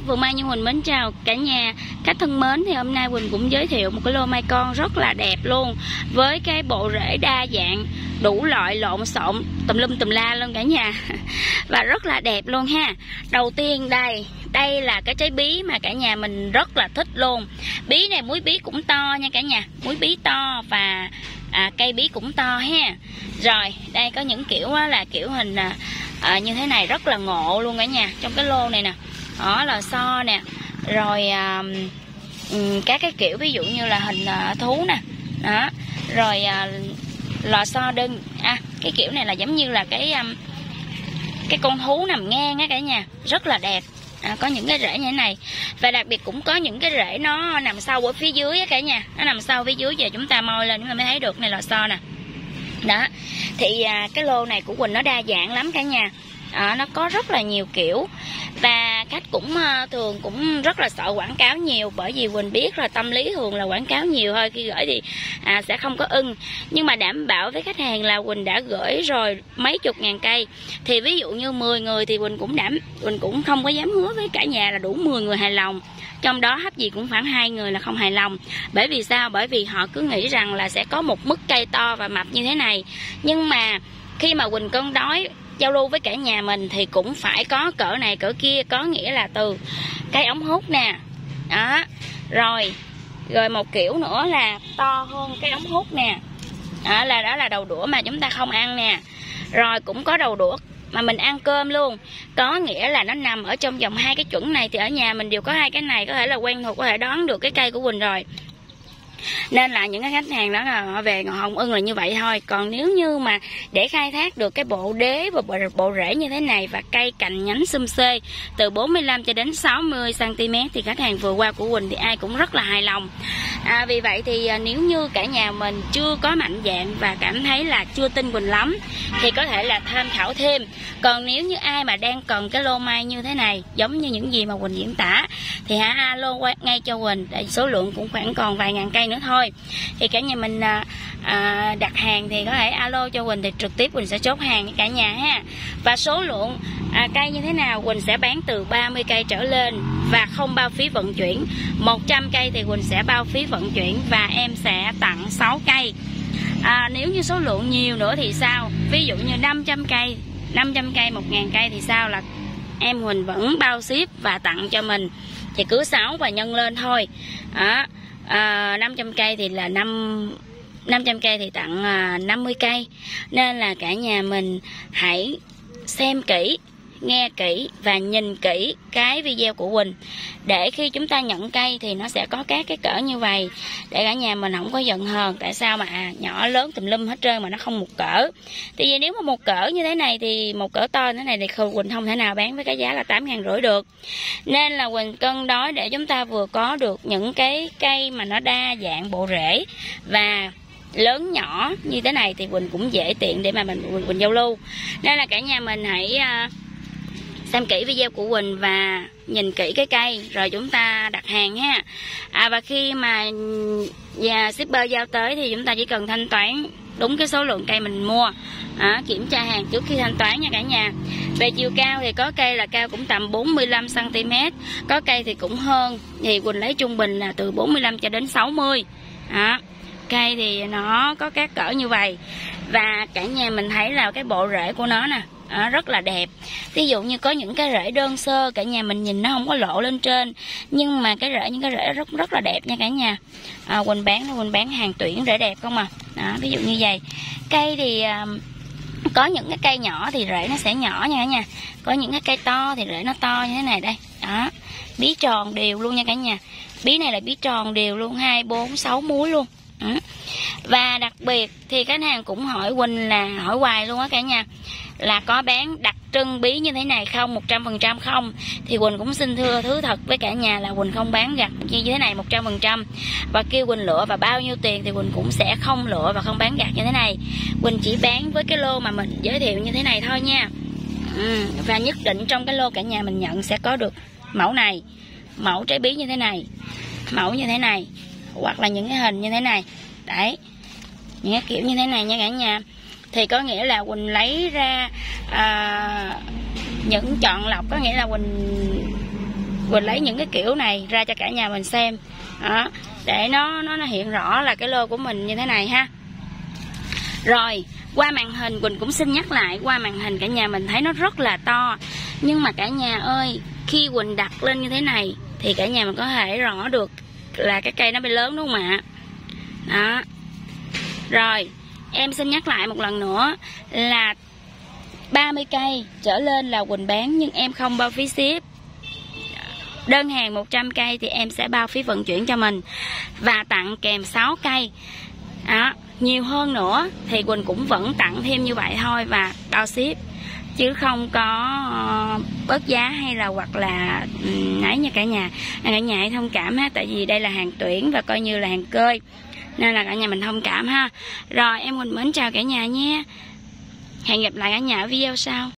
Vườn Mai Như Huỳnh mến chào cả nhà. Khách thân mến, thì hôm nay Huỳnh cũng giới thiệu một cái lô mai con rất là đẹp luôn, với cái bộ rễ đa dạng, đủ loại lộn xộn tùm lum tùm la luôn cả nhà. Và rất là đẹp luôn ha. Đầu tiên đây là cái trái bí mà cả nhà mình rất là thích luôn. Bí này múi bí cũng to nha cả nhà, múi bí to và cây bí cũng to ha. Rồi đây có những kiểu là kiểu hình như thế này rất là ngộ luôn cả nhà. Trong cái lô này nè, đó là so nè, rồi các cái kiểu ví dụ như là hình thú nè, đó, rồi lò xo đơn, cái kiểu này là giống như là cái con thú nằm ngang á cả nhà, rất là đẹp. Có những cái rễ như thế này, và đặc biệt cũng có những cái rễ nó nằm sâu ở phía dưới á cả nhà, nó nằm sâu phía dưới, giờ chúng ta moi lên chúng ta mới thấy được. Này lò xo nè, đó. Thì cái lô này của Quỳnh nó đa dạng lắm cả nhà. Nó có rất là nhiều kiểu, và khách cũng thường cũng rất là sợ quảng cáo nhiều, bởi vì Quỳnh biết là tâm lý thường là quảng cáo nhiều thôi, khi gửi thì sẽ không có ưng. Nhưng mà đảm bảo với khách hàng là Quỳnh đã gửi rồi mấy chục ngàn cây, thì ví dụ như 10 người thì Quỳnh cũng không có dám hứa với cả nhà là đủ 10 người hài lòng, trong đó hấp gì cũng khoảng 2 người là không hài lòng. Bởi vì sao? Bởi vì họ cứ nghĩ rằng là sẽ có một mức cây to và mập như thế này, nhưng mà khi mà Quỳnh cân đối giao lưu với cả nhà mình thì cũng phải có cỡ này cỡ kia, có nghĩa là từ cây ống hút nè, đó, rồi một kiểu nữa là to hơn cây ống hút nè, đó là đầu đũa mà chúng ta không ăn nè, rồi cũng có đầu đũa mà mình ăn cơm luôn, có nghĩa là nó nằm ở trong vòng hai cái chuẩn này. Thì ở nhà mình đều có hai cái này, có thể là quen thuộc, có thể đoán được cái cây của Quỳnh rồi, nên là những cái khách hàng đó là họ về họ không ưng là như vậy thôi. Còn nếu như mà để khai thác được cái bộ đế và bộ rễ như thế này và cây cành nhánh xum xê từ 45 cho đến 60 cm thì khách hàng vừa qua của Quỳnh thì ai cũng rất là hài lòng. Vì vậy thì nếu như cả nhà mình chưa có mạnh dạn và cảm thấy là chưa tin Quỳnh lắm thì có thể là tham khảo thêm. Còn nếu như ai mà đang cần cái lô mai như thế này, giống như những gì mà Quỳnh diễn tả, thì alo ngay cho Quỳnh, để số lượng cũng khoảng còn vài ngàn cây nữa thôi. Thì cả nhà mình đặt hàng thì có thể alo cho Quỳnh, thì trực tiếp Quỳnh sẽ chốt hàng với cả nhà ha. Và số lượng cây như thế nào Quỳnh sẽ bán từ 30 cây trở lên và không bao phí vận chuyển. 100 cây thì Quỳnh sẽ bao phí vận chuyển và em sẽ tặng 6 cây. Nếu như số lượng nhiều nữa thì sao? Ví dụ như 500 cây, 1.000 cây thì sao, là em Huỳnh vẫn bao ship và tặng cho mình, thì cứ 6 và nhân lên thôi. 500 cây thì là 500 cây thì tặng 50 cây. Nên là cả nhà mình hãy xem kỹ, nghe kỹ và nhìn kỹ cái video của Quỳnh, để khi chúng ta nhận cây thì nó sẽ có các cái cỡ như vậy, để cả nhà mình không có giận hờn tại sao mà nhỏ lớn tùm lum hết trơn mà nó không một cỡ. Thì nếu mà một cỡ như thế này thì một cỡ to như thế này thì Quỳnh không thể nào bán với cái giá là 8.500 được. Nên là Quỳnh cân đối để chúng ta vừa có được những cái cây mà nó đa dạng bộ rễ và lớn nhỏ như thế này, thì Quỳnh cũng dễ tiện để mà Quỳnh giao lưu. Nên là cả nhà mình hãy xem kỹ video của Quỳnh và nhìn kỹ cái cây rồi chúng ta đặt hàng ha. Và khi mà shipper giao tới thì chúng ta chỉ cần thanh toán đúng cái số lượng cây mình mua. Kiểm tra hàng trước khi thanh toán nha cả nhà. Về chiều cao thì có cây là cao cũng tầm 45 cm, có cây thì cũng hơn, thì Quỳnh lấy trung bình là từ 45 cho đến 60. Cây thì nó có các cỡ như vậy, và cả nhà mình thấy là cái bộ rễ của nó nè, rất là đẹp. Ví dụ như có những cái rễ đơn sơ cả nhà mình nhìn nó không có lộ lên trên, nhưng mà những cái rễ rất là đẹp nha cả nhà. Quỳnh bán hàng tuyển rễ đẹp không ví dụ như vậy. Cây thì có những cái cây nhỏ thì rễ nó sẽ nhỏ nha cả nhà, có những cái cây to thì rễ nó to như thế này đây. Bí tròn đều luôn nha cả nhà. Bí này là bí tròn đều luôn, 2, 4, 6 múi luôn. Và đặc biệt thì khách hàng cũng hỏi Quỳnh là hỏi hoài luôn á cả nhà, là có bán đặc trưng bí như thế này không, 100% không. Thì Quỳnh cũng xin thưa thứ thật với cả nhà là Quỳnh không bán gặt như thế này 100%, và kêu Quỳnh lựa và bao nhiêu tiền thì Quỳnh cũng sẽ không lựa và không bán gặt như thế này. Quỳnh chỉ bán với cái lô mà mình giới thiệu như thế này thôi nha. Và nhất định trong cái lô cả nhà mình nhận sẽ có được mẫu này, mẫu trái bí như thế này, mẫu như thế này, hoặc là những cái hình như thế này. Đấy, những cái kiểu như thế này nha cả nhà. Thì có nghĩa là Quỳnh lấy ra những chọn lọc, có nghĩa là Quỳnh Quỳnh lấy những cái kiểu này ra cho cả nhà mình xem đó, để nó hiện rõ là cái lô của mình như thế này ha. Rồi qua màn hình Quỳnh cũng xin nhắc lại, qua màn hình cả nhà mình thấy nó rất là to, nhưng mà cả nhà ơi, khi Quỳnh đặt lên như thế này thì cả nhà mình có thể rõ được là cái cây nó bị lớn, đúng không ạ? Đó. Rồi em xin nhắc lại một lần nữa là 30 cây trở lên là Quỳnh bán, nhưng em không bao phí ship. Đơn hàng 100 cây thì em sẽ bao phí vận chuyển cho mình và tặng kèm 6 cây. Đó, nhiều hơn nữa thì Quỳnh cũng vẫn tặng thêm như vậy thôi và bao ship, chứ không có bớt giá hay là hoặc là nãy nha cả nhà. Cả nhà hãy thông cảm ha, tại vì đây là hàng tuyển và coi như là hàng cơi, nên là cả nhà mình thông cảm ha. Rồi em Quỳnh mến chào cả nhà nhé. Hẹn gặp lại cả nhà ở video sau.